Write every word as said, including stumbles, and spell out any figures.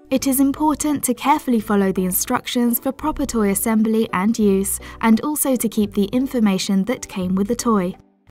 It is important to carefully follow the instructions for proper toy assembly and use, and also to keep the information that came with the toy.